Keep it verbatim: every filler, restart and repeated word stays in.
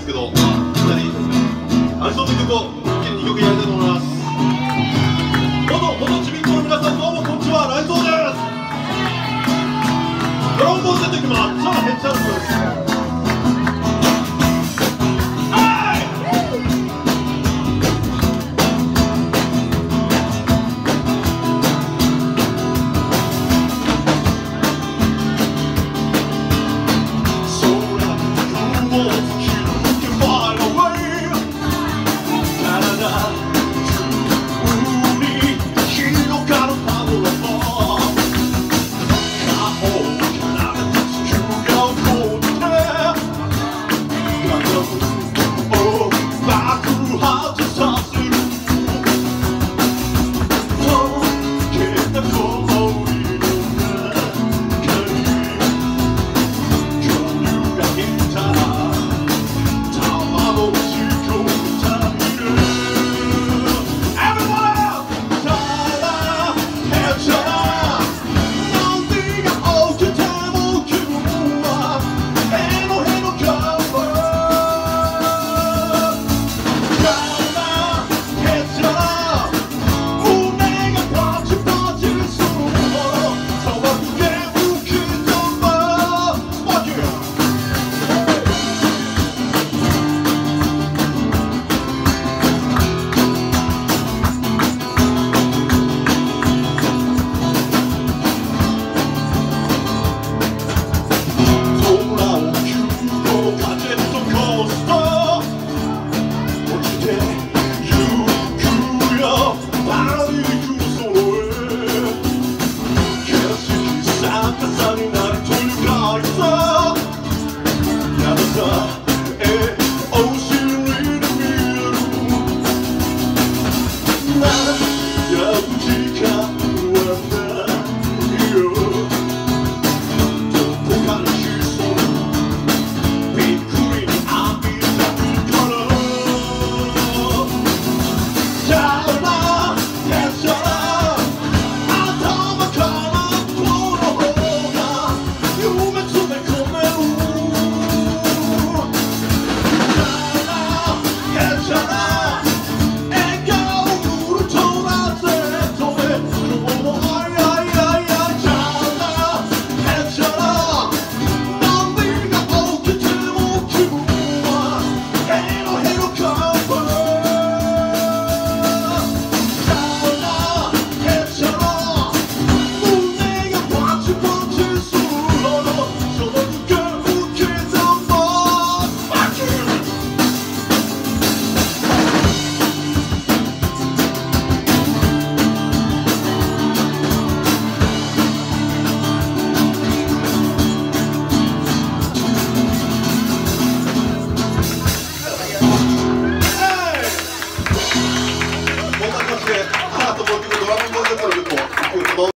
ですけど、まあ、ふたりアニソンの曲を一気ににきょくやりたいと思います。元元ちびっこの皆さん、どうもこんにちは、ライゾーです。ドラゴンボール出てきます。超ヘッチャーです。